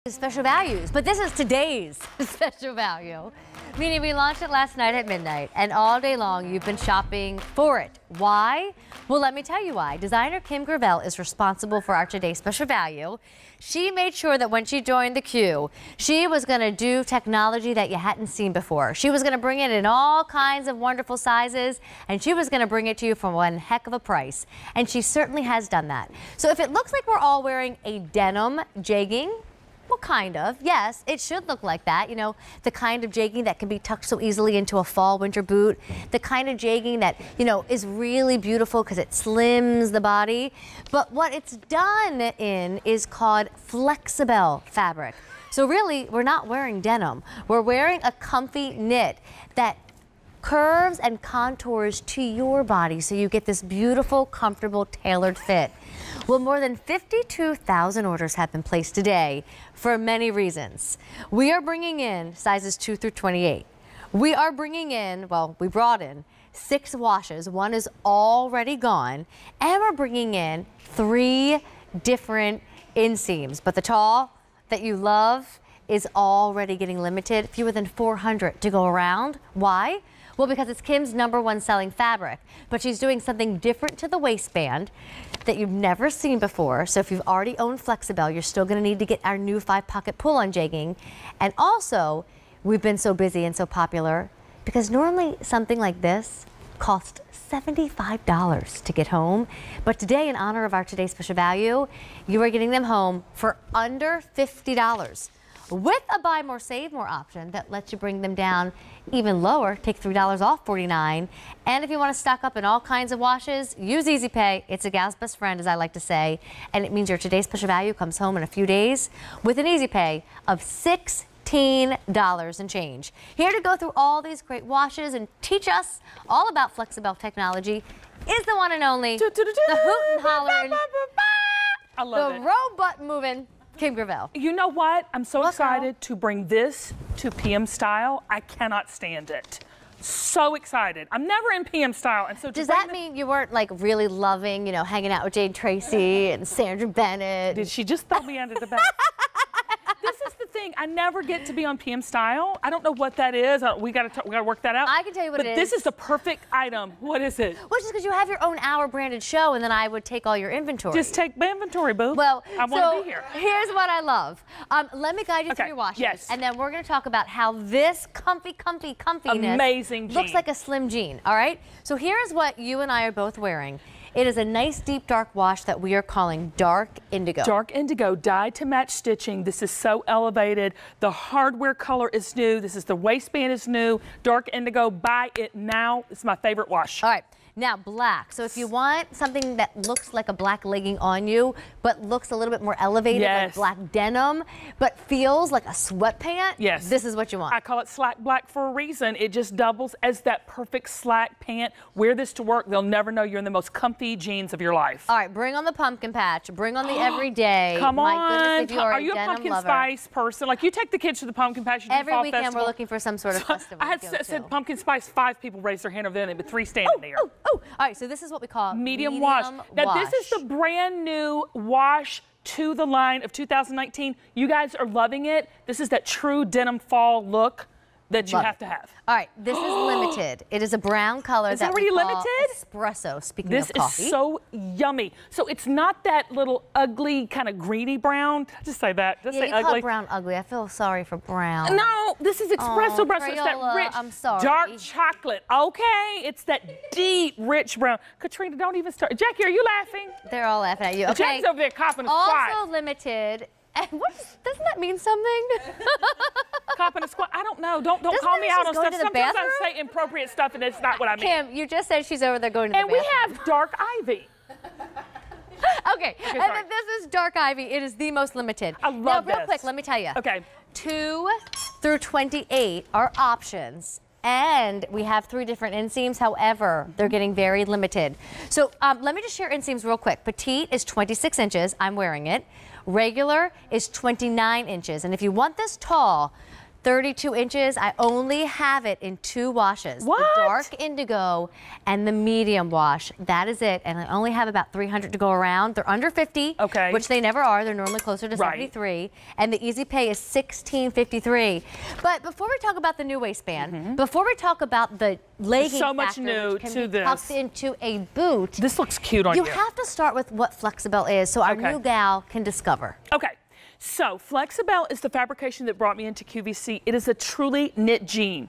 Special values, but this is today's special value, meaning we launched it last night at midnight, and all day long you've been shopping for it. Why? Well, let me tell you why. Designer Kim Gravel is responsible for our today's special value. She made sure that when she joined the queue, she was going to do technology that you hadn't seen before. She was going to bring it in all kinds of wonderful sizes, and she was going to bring it to you for one heck of a price. And she certainly has done that. So if it looks like we're all wearing a denim jegging, well, kind of. Yes, it should look like that. You know, the kind of jegging that can be tucked so easily into a fall winter boot. The kind of jegging that, you know, is really beautiful because it slims the body. But what it's done in is called Flexibel fabric. So really, we're not wearing denim. We're wearing a comfy knit that curves and contours to your body so you get this beautiful, comfortable, tailored fit. Well, more than 52,000 orders have been placed today for many reasons. We are bringing in sizes 2 through 28. We are bringing in, well, we brought in 6 washes. One is already gone. And we're bringing in 3 different inseams. But the tall that you love is already getting limited, fewer than 400 to go around. Why? Well, because it's Kim's #1 selling fabric, but she's doing something different to the waistband that you've never seen before. So if you've already owned Flexibel, you're still going to need to get our new 5-pocket pull-on jegging. And also, we've been so busy and so popular because normally something like this costs $75 to get home. But today, in honor of our today's special value, you are getting them home for under $50. With a buy more, save more option that lets you bring them down even lower, take $3 off $49. And if you want to stock up in all kinds of washes, use Easy Pay. It's a gal's best friend, as I like to say. And it means your today's special value comes home in a few days with an Easy Pay of $16 and change. Here to go through all these great washes and teach us all about Flexibel technology is the one and only, the hoot and hollering, I love the robot moving Kim Gravel. You know what? I'm so excited to bring this to PM Style. I cannot stand it. So excited. I'm never in PM Style. And so does that mean you weren't like really loving, you know, hanging out with Jade Tracy and Sandra Bennett? Did she just throw me under the bus? This is the thing. I never get to be on PM Style. I don't know what that is. We gotta work that out. I can tell you what it is. But this is the perfect item. What is it? Well, just because you have your own hour branded show, and then I would take all your inventory. Just take my inventory, boo. Well, I want to be here. Here's what I love. Let me guide you through your washes. Yes. And then we're going to talk about how this comfiness amazing jean looks like a slim jean. All right. So here's what you and I are both wearing. It is a nice deep dark wash that we are calling Dark Indigo. Dark Indigo, dyed to match stitching. This is so elevated. The hardware color is new. This is the waistband is new. Dark Indigo, buy it now. It's my favorite wash. All right. Now, black. So if you want something that looks like a black legging on you, but looks a little bit more elevated, like black denim, but feels like a sweatpant, yes, this is what you want. I call it slack black for a reason. It just doubles as that perfect slack pant. Wear this to work. They'll never know you're in the most comfy jeans of your life. All right, bring on the pumpkin patch. Bring on the everyday. Come on. My goodness, if you are you a denim pumpkin lover. spice person? Like, you take the kids to the pumpkin patch. You Every fall weekend festival. we're looking for some sort of festival. I had said pumpkin spice. 5 people raised their hand over there, but 3 standing there. Oh, all right, so this is what we call medium wash. Now, this is the brand new wash to the line of 2019. You guys are loving it. This is that true denim fall look that you have to have. All right, this is limited. It is a brown color that we call espresso, speaking of coffee. This is so yummy. So it's not that little ugly kind of greeny brown. Just say that. Just say you ugly. Call brown ugly. I feel sorry for brown. No, this is espresso brown. So it's that rich, dark chocolate. Okay, it's that deep, rich brown. Katrina, don't even start. Jackie, are you laughing? They're all laughing at you. Okay. Jackie's over there copping a squat. Also limited. And doesn't that mean something? Copping a squat. I don't know. Don't call me out on stuff. Sometimes I say inappropriate stuff and it's not what I mean. Kim, you just said she's over there going to the bathroom. And we have Dark Ivy. Okay, and then this is Dark Ivy. It is the most limited. I love this. Now, real quick, let me tell you. Okay. 2 through 28 are options. And we have 3 different inseams. However, they're getting very limited. So let me just share inseams real quick. Petite is 26 inches. I'm wearing it. Regular is 29 inches. And if you want this tall, 32 inches. I only have it in 2 washes. What? The dark indigo and the medium wash. That is it. And I only have about 300 to go around. They're under 50, okay, which they never are. They're normally closer to 73. And the easy pay is $16.53. But before we talk about the new waistband, before we talk about the legging so much factor, new which can to be this. tucked into a boot. This looks cute on you. You have to start with what Flexibel is so our new gal can discover. Okay. So Flexibel is the fabrication that brought me into QVC. It is a truly knit jean.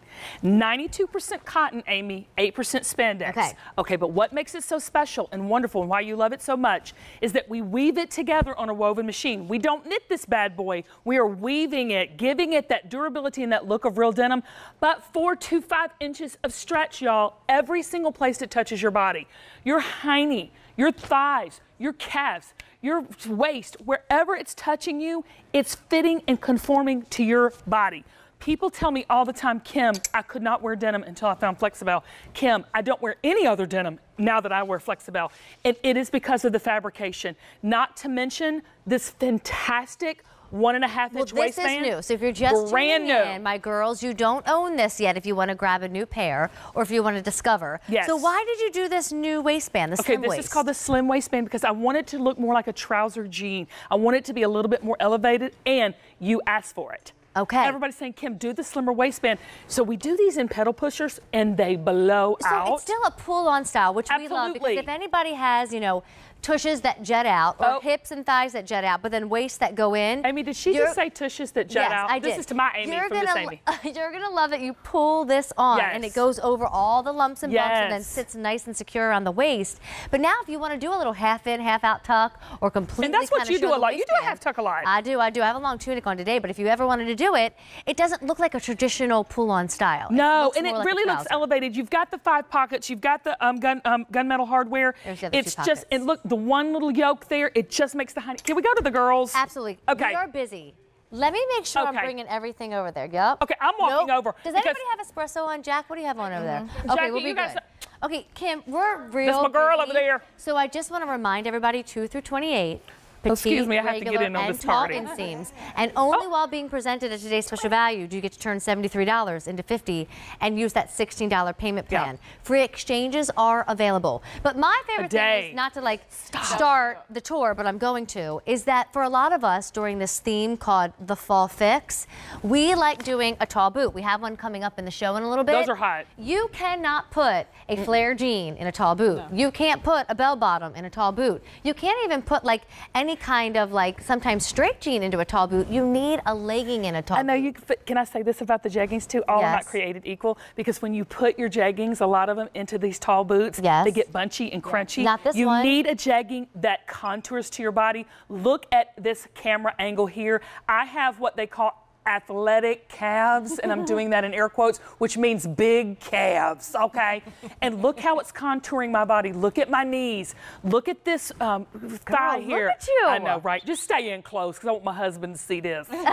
92% cotton, Amy, 8% spandex. Okay, but what makes it so special and wonderful and why you love it so much is that we weave it together on a woven machine. We don't knit this bad boy. We are weaving it, giving it that durability and that look of real denim, but 4 to 5 inches of stretch, y'all, every single place it touches your body. Your hiney, your thighs, your calves, your waist, wherever it's touching you, it's fitting and conforming to your body. People tell me all the time, Kim, I could not wear denim until I found Flexibel. Kim, I don't wear any other denim now that I wear Flexibel. And it is because of the fabrication. Not to mention this fantastic 1.5-inch waistband. This is new. So if you're just tuning in, my girls, you don't own this yet if you want to grab a new pair or if you want to discover. Yes. So why did you do this new waistband, the slim waist? This is called the slim waistband because I want it to look more like a trouser jean. I want it to be a little bit more elevated, and you asked for it. Okay. Everybody's saying, Kim, do the slimmer waistband. So we do these in pedal pushers, and they blow out. So it's still a pull-on style, which we love, because if anybody has, you know, tushes that jet out, or hips and thighs that jet out, but then waists that go in. Amy, did she just say tushes that jet out? I did. This is to my Amy from Miss Amy. You're going to love it. You pull this on, and it goes over all the lumps and bumps, and then sits nice and secure around the waist. But now if you want to do a little half-in, half-out tuck, or completely and that's what you do a lot. You do a half tuck a lot. I do. I have a long tunic on today, but if you ever wanted to do it, it doesn't look like a traditional pull-on style. No, and it really looks elevated. You've got the 5 pockets. You've got the gunmetal hardware. It's just, and look, the one little yoke there, it just makes the honey. Can we go to the girls? Absolutely. Okay. We are busy. Let me make sure I'm bringing everything over there. Yep. Okay, I'm walking over. Does anybody have espresso on? Jack, what do you have on over there? Okay, Jackie, we'll be good. Okay, Kim, we're real That's my girl busy, over there. So I just want to remind everybody 2 through 28. Petite, excuse me, I have to get in on this party. And tall inseams. And only while being presented at today's special value do you get to turn $73 into $50 and use that $16 payment plan. Free exchanges are available. But my favorite thing is not to like start the tour, but I'm going to, is that for a lot of us during this theme called the Fall Fix, we like doing a tall boot. We have one coming up in the show in a little bit. Those are hot. You cannot put a flare jean in a tall boot. No. You can't put a bell bottom in a tall boot. You can't even put like any kind of like sometimes straight jean into a tall boot. You need a legging in a tall boot. I know can I say this about the jeggings too? All are not created equal, because when you put your jeggings, a lot of them, into these tall boots, they get bunchy and crunchy. Not this one. You need a jegging that contours to your body. Look at this camera angle here. I have what they call athletic calves, and I'm doing that in air quotes, which means big calves, okay? And look how it's contouring my body. Look at my knees. Look at this thigh here. Look at you. I know, right? Just stay in close, because I want my husband to see this. He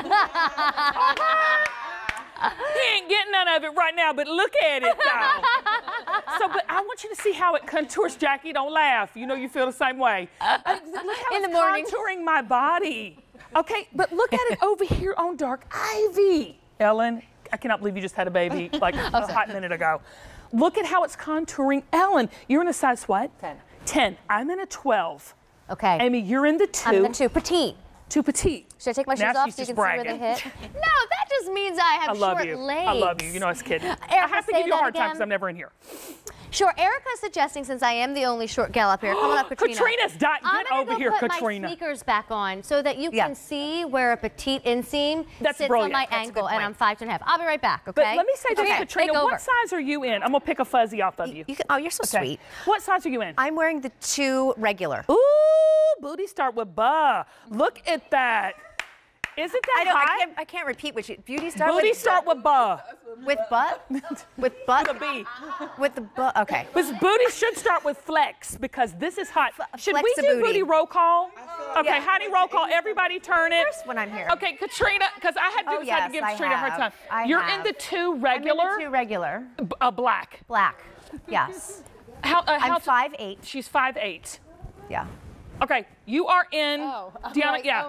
ain't getting none of it right now, but look at it, though. But I want you to see how it contours. Jackie, don't laugh. You know you feel the same way. Look how it's contouring my body. Okay, but look at it over here on Dark Ivy. Ellen, I cannot believe you just had a baby like a hot minute ago. Look at how it's contouring. Ellen, you're in a size what? 10. 10. I'm in a 12. Okay. Amy, you're in the 2. I'm in the 2. Petite. 2 petite. Should I take my shoes off so you can see where they hit? No, that just means I have short legs. I love you. You know I was kidding. Erica, I have to give you a hard time because I'm never in here. Sure, Erica's suggesting, since I am the only short gal up here, come on up, Katrina. Katrina's get over here, Katrina. Katrina. I'm going to put my sneakers back on so that you can see where a petite inseam sits on my ankle, and I'm 5'2.5". I'll be right back, okay? But let me say this, Katrina, what size are you in? I'm going to pick a fuzzy off of you. Oh, you're so sweet. What size are you in? I'm wearing the 2 regular. Ooh, booty start with buh. Look at that. Isn't that hot? I can't repeat which. Booty start with buh. With butt? With butt? With a B. With the butt, okay. This booty should start with flex, because this is hot. Should we do booty roll call? Okay, honey, roll call. Everybody turn it. First when I'm here. Okay, Katrina, because I had to give Katrina her time. You're in the 2 regular? I'm in the 2 regular. Black. Black, yes. I'm 5'8". She's 5'8". Yeah. Okay, you are in. Oh, Deanna, like, yeah. oh, me?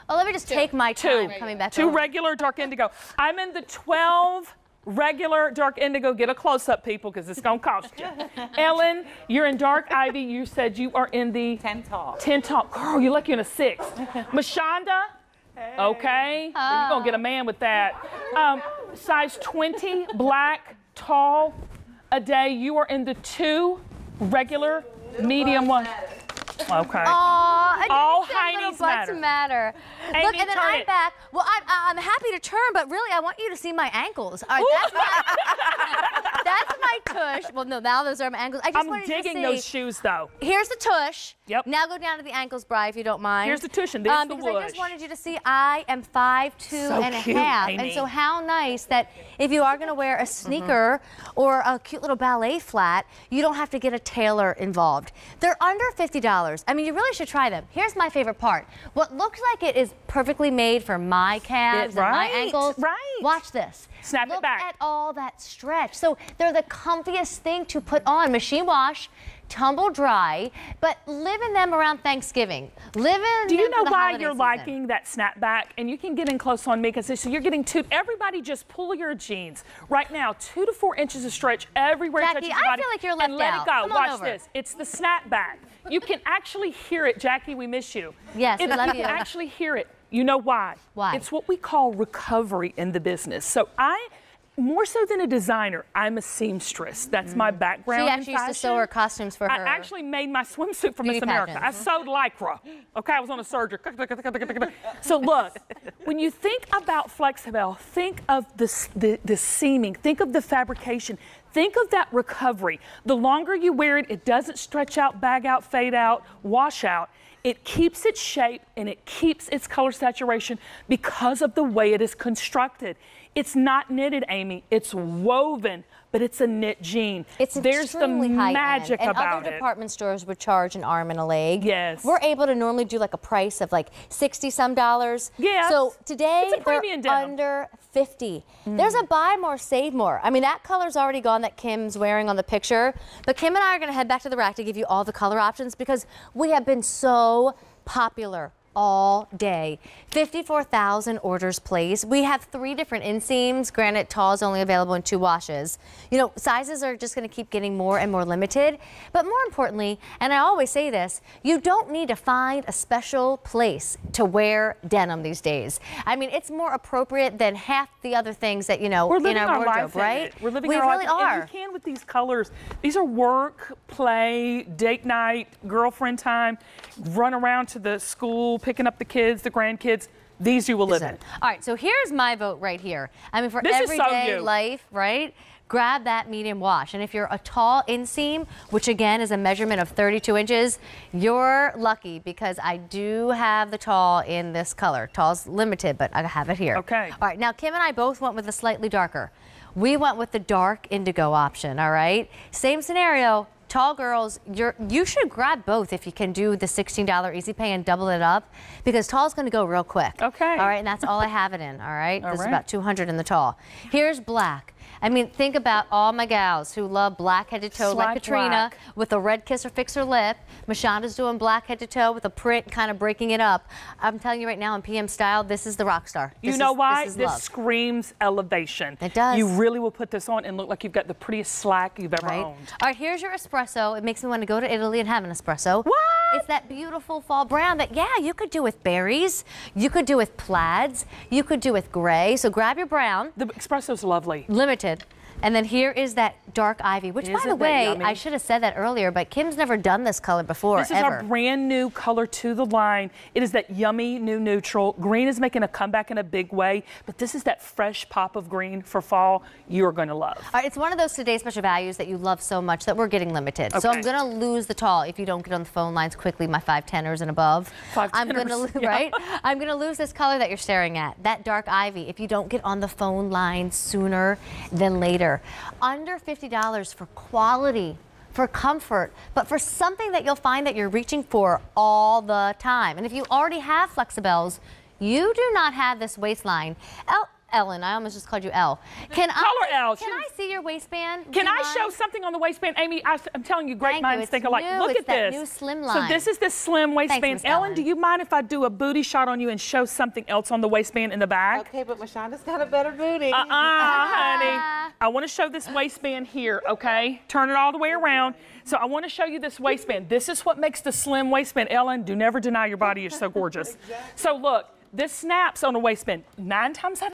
Oh, let me just take my time coming back. Two regular dark indigo. I'm in the 12 regular dark indigo. Get a close-up, people, because it's going to cost you. Ellen, you're in dark ivy. You said you are in the 10 tall. 10 tall. Girl, you're lucky in a 6. Mashonda, okay. You're going to get a man with that. Size 20, black, tall, a day. You are in the 2 regular, medium one. Okay. All heinies butts matter. Amy, Look, and then turn I'm it. back. Well, I'm happy to turn, but really, I want you to see my ankles. All right, that's my tush. Well, no, now those are my ankles. I just I'm wanted you to digging see. those shoes, though. Here's the tush. Yep. Now go down to the ankles, Bri, if you don't mind. Here's the tush, and there's the because I just whoosh. wanted you to see I am 5'2" So and a cute, half. Amy. And so how nice that if you are going to wear a sneaker or a cute little ballet flat, you don't have to get a tailor involved. They're under $50. I mean, you really should try them. Here's my favorite part. What looks like it is perfectly made for my calves and my ankles. Right. Watch this. Snap it back. Look at all that stretch. So they're the comfiest thing to put on. Machine wash, tumble dry, but live in them around Thanksgiving. Live in Do you them know for the why holiday you're season. liking that snapback? And you can get in close on me because so you're getting everybody just pull your jeans. Right now, 2 to 4 inches of stretch everywhere it Jackie, touches your I body. feel like you're left and let out. it go. Come on Watch over. this. It's the snapback. You can actually hear it. Jackie, we miss you. Yes, we love You you. can actually hear it. You know why? Why? It's what we call recovery in the business. So more so than a designer, I'm a seamstress. That's my background. She in actually used to sew fashion. her costumes for I her. actually made my swimsuit for Miss beauty America. I pageant. sewed Lycra. Okay, I was on a surgery. So look, when you think about Flexibel, think of the seaming, think of the fabrication, think of that recovery. The longer you wear it, it doesn't stretch out, bag out, fade out, wash out. It keeps its shape and it keeps its color saturation because of the way it is constructed. It's not knitted, Amy. It's woven, but it's a knit jean. There's the magic and about other it. department stores would charge an arm and a leg. Yes. We're able to normally do like a price of like $60-some. Yes. So today It's a premium they're denim. under $50. There's a buy more, save more. I mean, that color's already gone that Kim's wearing on the picture, but Kim and I are going to head back to the rack to give you all the color options because we have been so popular all day. 54,000 orders placed. We have 3 different inseams. Granted, tall is only available in 2 washes. You know, sizes are just going to keep getting more and more limited. But more importantly, and I always say this, you don't need to find a special place to wear denim these days. I mean, it's more appropriate than half the other things that, you know, We're living in our our wardrobe, life in right? it. We're living we our really life. are. And you can with these colors. These are work, play, date night, girlfriend time, run around to the school, picking up the kids, the grandkids. These you will live in. All right, so here's my vote right here. I mean, for This is so everyday you. life, right? Grab that medium wash. And if you're a tall inseam, which again is a measurement of 32 inches, you're lucky because I do have the tall in this color. Tall's limited, but I have it here. Okay. All right, now Kim and I both went with the slightly darker. We went with the dark indigo option, all right? Same scenario. Tall girls, you should grab both if you can do the $16 easy pay and double it up because tall's going to go real quick. Okay. All right, and that's all I have it in, all right? All This is right. about 200 in the tall. Here's black. I mean, think about all my gals who love black head to toe like Slack Katrina black. with a red kiss or fix her lip. Mashonda's doing black head to toe with a print kind of breaking it up. I'm telling you right now in PM style, this is the rock star. You know why? This is This love. screams elevation. It does. You really will put this on and look like you've got the prettiest slack you've ever Right? owned. All right, here's your espresso. It makes me want to go to Italy and have an espresso. What? It's that beautiful fall brown that, yeah, you could do with berries. You could do with plaids. You could do with gray. So grab your brown, The espresso's lovely. limited. And then here is that dark ivy, which, by Isn't the that way, yummy? I should have said that earlier, but Kim's never done this color before, This is ever. our brand new color to the line. It is that yummy new neutral. Green is making a comeback in a big way, but this is that fresh pop of green for fall you're going to love. All right, it's one of those today's special values that you love so much that we're getting limited. So Okay. I'm going to lose the tall if you don't get on the phone lines quickly, my 5'10"ers and above. 5'10"ers, I'm going to yeah. right? I'm going to lose this color that you're staring at, that dark ivy, if you don't get on the phone lines sooner than later. Under $50 for quality, for comfort, but for something that you'll find that you're reaching for all the time. And if you already have Flexibels, you do not have this waistline. Ellen. I almost just called you Elle. Can Call her Elle. Can I see your waistband? Can Do you I mind? show something on the waistband? Amy, I'm telling you, great Thank minds you. think It's alike. new. Look It's at that this. new slim So line. this is this slim waistband. Miss Ellen, Ellen. do you mind if I do a booty shot on you and show something else on the waistband in the back? Okay, but Mashonda's got a better booty. Honey. I want to show this waistband here, okay? Turn it all the way around. So I want to show you this waistband. This is what makes the slim waistband. Ellen, do never deny your body is so gorgeous. So look, this snaps on a waistband 9 times out of